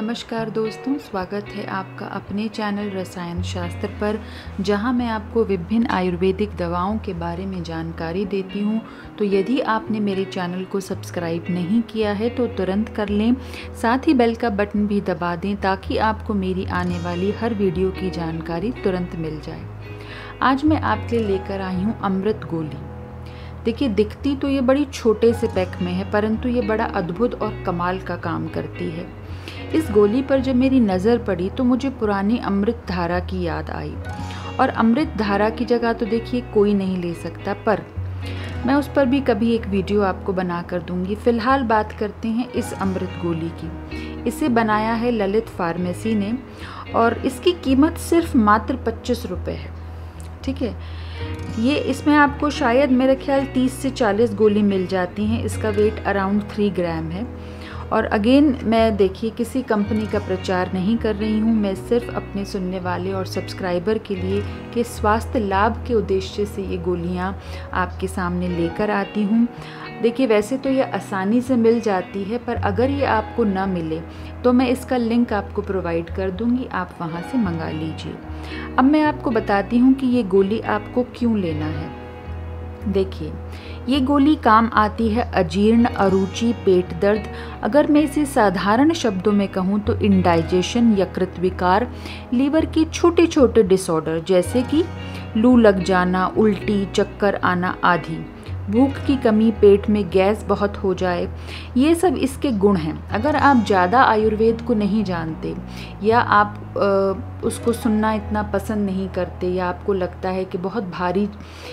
नमस्कार दोस्तों, स्वागत है आपका अपने चैनल रसायन शास्त्र पर, जहां मैं आपको विभिन्न आयुर्वेदिक दवाओं के बारे में जानकारी देती हूं। तो यदि आपने मेरे चैनल को सब्सक्राइब नहीं किया है तो तुरंत कर लें, साथ ही बेल का बटन भी दबा दें ताकि आपको मेरी आने वाली हर वीडियो की जानकारी तुरंत मिल जाए। आज मैं आपके लिए लेकर आई हूँ अमृत गोली। देखिए, दिखती तो ये बड़ी छोटे से पैक में है, परंतु ये बड़ा अद्भुत और कमाल का काम करती है। इस गोली पर जब मेरी नज़र पड़ी तो मुझे पुरानी अमृत धारा की याद आई, और अमृत धारा की जगह तो देखिए कोई नहीं ले सकता, पर मैं उस पर भी कभी एक वीडियो आपको बना कर दूंगी। फ़िलहाल बात करते हैं इस अमृत गोली की। इसे बनाया है ललित फार्मेसी ने और इसकी कीमत सिर्फ मात्र 25 रुपये है। ठीक है, ये इसमें आपको शायद मेरे ख्याल 30 से 40 गोली मिल जाती हैं। इसका वेट अराउंड 3 ग्राम है। और अगेन मैं देखिए किसी कंपनी का प्रचार नहीं कर रही हूँ, मैं सिर्फ अपने सुनने वाले और सब्सक्राइबर के लिए के स्वास्थ्य लाभ के उद्देश्य से ये गोलियाँ आपके सामने लेकर आती हूँ। देखिए, वैसे तो ये आसानी से मिल जाती है, पर अगर ये आपको ना मिले तो मैं इसका लिंक आपको प्रोवाइड कर दूँगी, आप वहाँ से मंगा लीजिए। अब मैं आपको बताती हूँ कि ये गोली आपको क्यों लेना है। देखिए, ये गोली काम आती है अजीर्ण, अरुचि, पेट दर्द, अगर मैं इसे साधारण शब्दों में कहूँ तो इंडाइजेशन, यकृत विकार, लीवर के छोटे छोटे डिसऑर्डर जैसे कि लू लग जाना, उल्टी, चक्कर आना आदि, भूख की कमी, पेट में गैस बहुत हो जाए, ये सब इसके गुण हैं। अगर आप ज़्यादा आयुर्वेद को नहीं जानते या आप उसको सुनना इतना पसंद नहीं करते, या आपको लगता है कि बहुत भारी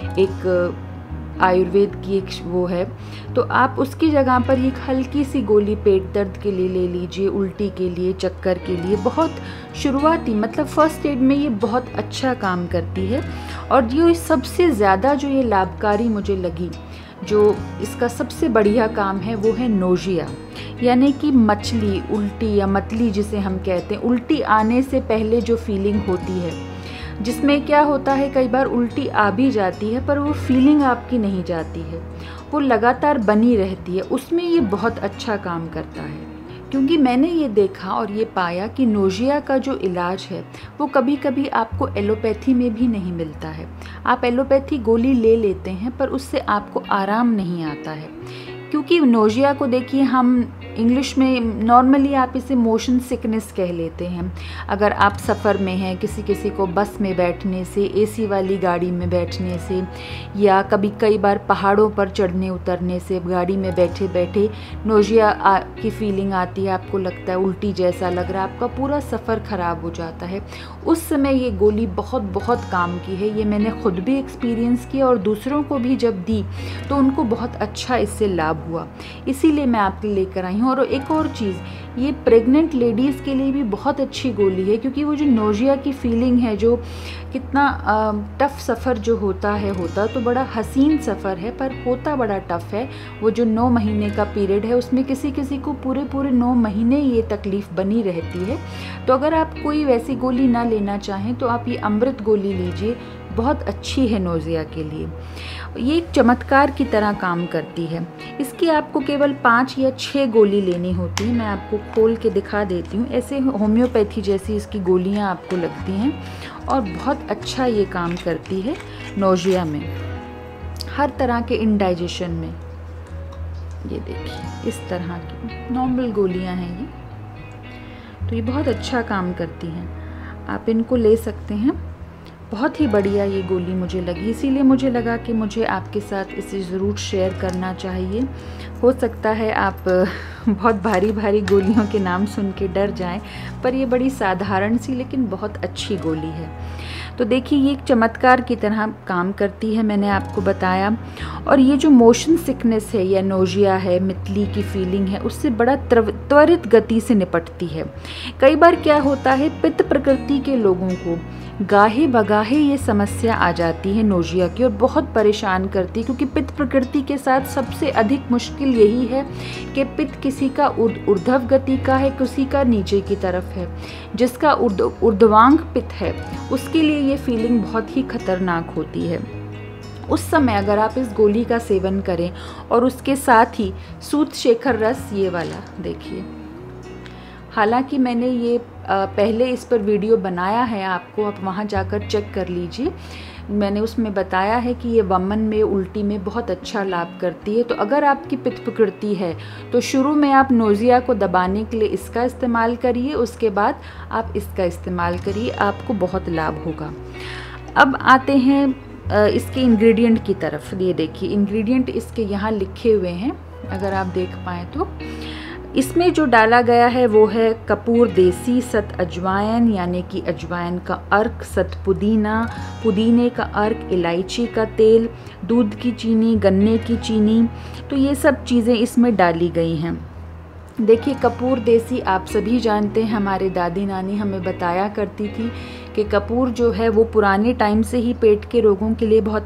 एक आयुर्वेद की एक वो है, तो आप उसकी जगह पर एक हल्की सी गोली पेट दर्द के लिए ले लीजिए, उल्टी के लिए, चक्कर के लिए। बहुत शुरुआती मतलब फर्स्ट एड में ये बहुत अच्छा काम करती है। और जो सबसे ज़्यादा जो ये लाभकारी मुझे लगी, जो इसका सबसे बढ़िया काम है, वो है नोजिया, यानी कि मछली, उल्टी या मतली जिसे हम कहते हैं। उल्टी आने से पहले जो फीलिंग होती है, जिसमें क्या होता है, कई बार उल्टी आ भी जाती है पर वो फीलिंग आपकी नहीं जाती है, वो लगातार बनी रहती है, उसमें ये बहुत अच्छा काम करता है। क्योंकि मैंने ये देखा और ये पाया कि नोजिया का जो इलाज है वो कभी कभी आपको एलोपैथी में भी नहीं मिलता है। आप एलोपैथी गोली ले लेते हैं पर उससे आपको आराम नहीं आता है, क्योंकि नोजिया को देखिए हम इंग्लिश में नॉर्मली आप इसे मोशन सिकनेस कह लेते हैं। अगर आप सफ़र में हैं, किसी को बस में बैठने से, एसी वाली गाड़ी में बैठने से, या कई बार पहाड़ों पर चढ़ने उतरने से गाड़ी में बैठे बैठे नोजिया की फीलिंग आती है, आपको लगता है उल्टी जैसा लग रहा है, आपका पूरा सफ़र ख़राब हो जाता है, उस समय ये गोली बहुत बहुत काम की है। ये मैंने खुद भी एक्सपीरियंस किया और दूसरों को भी जब दी तो उनको बहुत अच्छा इससे लाभ हुआ, इसीलिए मैं आपके लेकर आई हूँ। और एक और चीज़, ये प्रेग्नेंट लेडीज़ के लिए भी बहुत अच्छी गोली है, क्योंकि वो जो नोजिया की फीलिंग है, जो कितना टफ़ सफ़र जो होता तो बड़ा हसीन सफ़र है, पर होता बड़ा टफ़ है। वो जो 9 महीने का पीरियड है, उसमें किसी को पूरे 9 महीने ये तकलीफ़ बनी रहती है। तो अगर आप कोई वैसी गोली ना लेना चाहें तो आप ये अमृत गोली लीजिए, बहुत अच्छी है नोजिया के लिए। ये एक चमत्कार की तरह काम करती है। इसकी आपको केवल 5 या 6 गोली लेनी होती है। मैं आपको खोल के दिखा देती हूँ। ऐसे होम्योपैथी जैसी इसकी गोलियाँ आपको लगती हैं और बहुत अच्छा ये काम करती है नोजिया में, हर तरह के इंडाइजेशन में। ये देखिए, इस तरह की नॉर्मल गोलियाँ हैं ये, तो ये बहुत अच्छा काम करती हैं, आप इनको ले सकते हैं। बहुत ही बढ़िया ये गोली मुझे लगी, इसीलिए मुझे लगा कि मुझे आपके साथ इसे ज़रूर शेयर करना चाहिए। हो सकता है आप बहुत भारी भारी गोलियों के नाम सुन के डर जाएं, पर ये बड़ी साधारण सी लेकिन बहुत अच्छी गोली है। तो देखिए, ये एक चमत्कार की तरह काम करती है, मैंने आपको बताया। और ये जो मोशन सिकनेस है या नोजिया है, मितली की फीलिंग है, उससे बड़ा त्वरित गति से निपटती है। कई बार क्या होता है, पित्त प्रकृति के लोगों को गाहे बगाहे ये समस्या आ जाती है नोजिया की, और बहुत परेशान करती है, क्योंकि पित्त प्रकृति के साथ सबसे अधिक मुश्किल यही है कि पित्त किसी का ऊर्ध्व गति का है, किसी का नीचे की तरफ है। जिसका ऊर्ध्वांग पित्त है उसके लिए ये फीलिंग बहुत ही खतरनाक होती है। उस समय अगर आप इस गोली का सेवन करें और उसके साथ ही सूत शेखर रस, ये वाला देखिए, हालांकि मैंने ये पहले इस पर वीडियो बनाया है, आपको आप वहाँ जाकर चेक कर लीजिए। मैंने उसमें बताया है कि ये वमन में, उल्टी में बहुत अच्छा लाभ करती है। तो अगर आपकी पित्त प्रकृति है तो शुरू में आप नोज़िया को दबाने के लिए इसका इस्तेमाल करिए, उसके बाद आप इसका इस्तेमाल करिए, आपको बहुत लाभ होगा। अब आते हैं इसके इंग्रेडिएंट की तरफ। ये देखिए इंग्रेडिएंट इसके यहाँ लिखे हुए हैं, अगर आप देख पाएँ तो। इसमें जो डाला गया है वो है कपूर देसी, सत अजवाइन यानी कि अजवाइन का अर्क, सत पुदीना, पुदीने का अर्क, इलायची का तेल, दूध की चीनी, गन्ने की चीनी। तो ये सब चीज़ें इसमें डाली गई हैं। देखिए कपूर देसी आप सभी जानते हैं, हमारे दादी नानी हमें बताया करती थी कि कपूर जो है वो पुराने टाइम से ही पेट के रोगों के लिए बहुत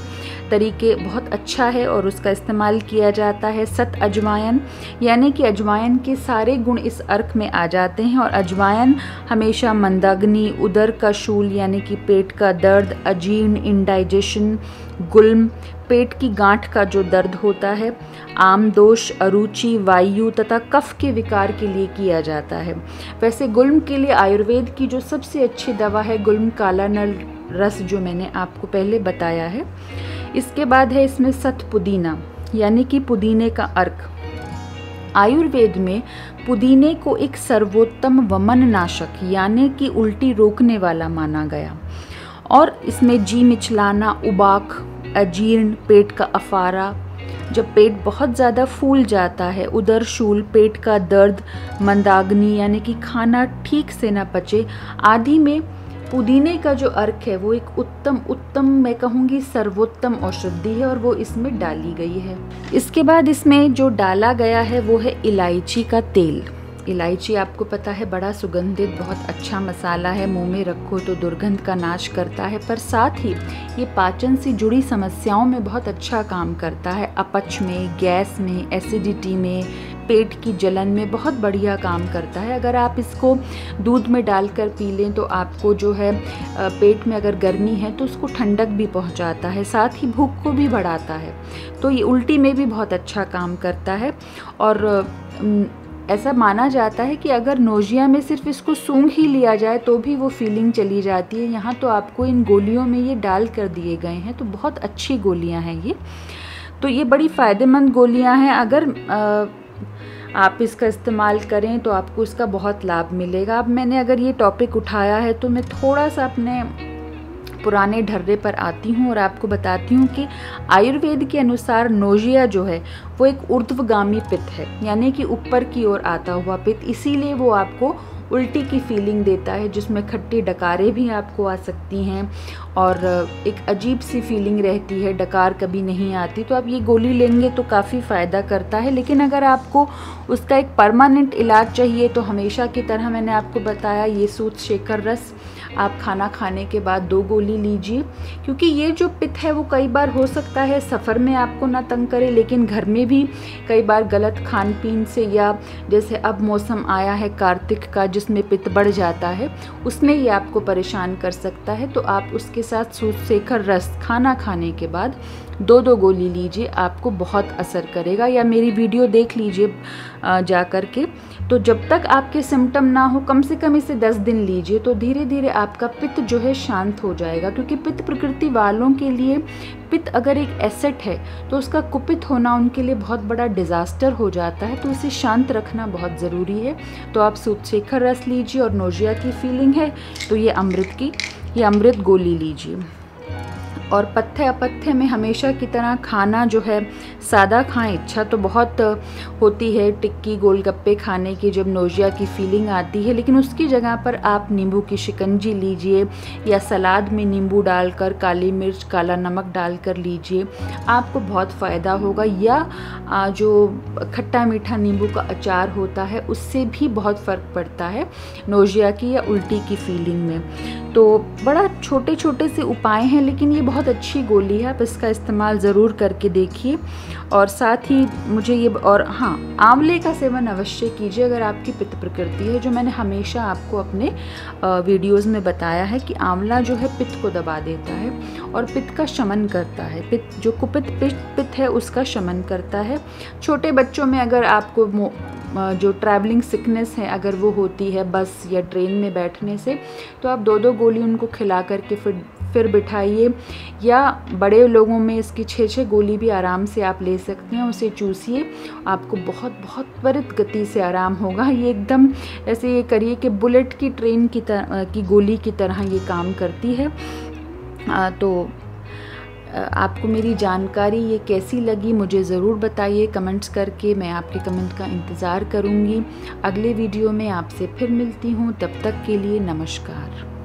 अच्छा है और उसका इस्तेमाल किया जाता है। सत अजवाइन यानी कि अजवाइन के सारे गुण इस अर्क में आ जाते हैं और अजवाइन हमेशा मंदाग्नि, उदर का शूल यानी कि पेट का दर्द, अजीर्ण, इंडाइजेशन, गुल्म, पेट की गांठ का जो दर्द होता है, आमदोष, अरुचि, वायु तथा कफ के विकार के लिए किया जाता है। वैसे गुल्म के लिए आयुर्वेद की जो सबसे अच्छी दवा है गुल्म काला नल रस, जो मैंने आपको पहले बताया है। इसके बाद है इसमें सत पुदीना यानी कि पुदीने का अर्क। आयुर्वेद में पुदीने को एक सर्वोत्तम वमन नाशक यानी कि उल्टी रोकने वाला माना गया और इसमें जी मिचलाना, उबाक, अजीर्ण, पेट का अफारा, जब पेट बहुत ज़्यादा फूल जाता है, उदर शूल, पेट का दर्द, मंदाग्नि यानी कि खाना ठीक से ना पचे आदि में पुदीने का जो अर्क है वो एक उत्तम मैं कहूँगी सर्वोत्तम औषधि है और वो इसमें डाली गई है। इसके बाद इसमें जो डाला गया है वो है इलायची का तेल। इलायची आपको पता है बड़ा सुगंधित बहुत अच्छा मसाला है, मुंह में रखो तो दुर्गंध का नाश करता है, पर साथ ही ये पाचन से जुड़ी समस्याओं में बहुत अच्छा काम करता है। अपच में, गैस में, एसिडिटी में, पेट की जलन में बहुत बढ़िया काम करता है। अगर आप इसको दूध में डालकर पी लें तो आपको जो है पेट में अगर गर्मी है तो उसको ठंडक भी पहुंचाता है, साथ ही भूख को भी बढ़ाता है। तो ये उल्टी में भी बहुत अच्छा काम करता है और ऐसा माना जाता है कि अगर नोज़िया में सिर्फ इसको सूंघ ही लिया जाए तो भी वो फीलिंग चली जाती है। यहाँ तो आपको इन गोलियों में ये डाल कर दिए गए हैं, तो बहुत अच्छी गोलियाँ हैं ये। तो ये बड़ी फ़ायदेमंद गोलियाँ हैं। अगर आप इसका इस्तेमाल करें तो आपको इसका बहुत लाभ मिलेगा। अब मैंने अगर ये टॉपिक उठाया है तो मैं थोड़ा सा अपने पुराने ढर्रे पर आती हूँ और आपको बताती हूँ कि आयुर्वेद के अनुसार नोज़िया जो है वो एक ऊर्ध्वगामी पित्त है, यानी कि ऊपर की ओर आता हुआ पित्त, इसीलिए वो आपको उल्टी की फीलिंग देता है, जिसमें खट्टी डकारें भी आपको आ सकती हैं और एक अजीब सी फीलिंग रहती है, डकार कभी नहीं आती। तो आप ये गोली लेंगे तो काफ़ी फ़ायदा करता है। लेकिन अगर आपको उसका एक परमानेंट इलाज चाहिए तो हमेशा की तरह मैंने आपको बताया ये सूत शेखर रस आप खाना खाने के बाद 2 गोली लीजिए, क्योंकि ये जो पित्त है वो कई बार हो सकता है सफ़र में आपको ना तंग करे, लेकिन घर में भी कई बार गलत खान पीन से, या जैसे अब मौसम आया है कार्तिक का जिसमें पित्त बढ़ जाता है, उसमें ये आपको परेशान कर सकता है। तो आप उसके साथ सूत शेखर रस खाना खाने के बाद 2 गोली लीजिए, आपको बहुत असर करेगा। या मेरी वीडियो देख लीजिए जा कर के। तो जब तक आपके सिम्टम ना हो कम से कम इसे 10 दिन लीजिए, तो धीरे धीरे आपका पित्त जो है शांत हो जाएगा। क्योंकि पित्त प्रकृति वालों के लिए पित्त अगर एक एसेट है तो उसका कुपित होना उनके लिए बहुत बड़ा डिज़ास्टर हो जाता है। तो इसे शांत रखना बहुत ज़रूरी है। तो आप सूत शेखर रस लीजिए और नोज़िया की फीलिंग है तो ये अमृत गोली लीजिए। और पथ्य अपथ्य में हमेशा की तरह खाना जो है सादा खाएं। इच्छा तो बहुत होती है टिक्की गोलगप्पे खाने की जब नोज़िया की फीलिंग आती है, लेकिन उसकी जगह पर आप नींबू की शिकंजी लीजिए या सलाद में नींबू डालकर, काली मिर्च, काला नमक डालकर लीजिए, आपको बहुत फ़ायदा होगा। या जो खट्टा मीठा नींबू का अचार होता है उससे भी बहुत फ़र्क पड़ता है नोज़िया की या उल्टी की फीलिंग में। तो बड़ा छोटे छोटे से उपाय हैं, लेकिन ये बहुत बहुत अच्छी गोली है, आप इसका इस्तेमाल ज़रूर करके देखिए। और साथ ही मुझे ये और हाँ, आंवले का सेवन अवश्य कीजिए अगर आपकी पित्त प्रकृति है, जो मैंने हमेशा आपको अपने वीडियोस में बताया है कि आंवला जो है पित्त को दबा देता है और पित्त का शमन करता है। पित्त जो कुपित पित्त है उसका शमन करता है। छोटे बच्चों में अगर आपको जो ट्रैवलिंग सिकनेस है अगर वो होती है बस या ट्रेन में बैठने से, तो आप 2-2 गोली उनको खिला करके फिर बिठाइए, या बड़े लोगों में इसकी 6-6 गोली भी आराम से आप ले सकते हैं। उसे चूसिए, आपको बहुत बहुत त्वरित गति से आराम होगा। ये एकदम ऐसे ये करिए कि बुलेट की ट्रेन की गोली की तरह ये काम करती है। तो आपको मेरी जानकारी ये कैसी लगी मुझे ज़रूर बताइए कमेंट्स करके। मैं आपके कमेंट का इंतज़ार करूँगी। अगले वीडियो में आपसे फिर मिलती हूँ, तब तक के लिए नमस्कार।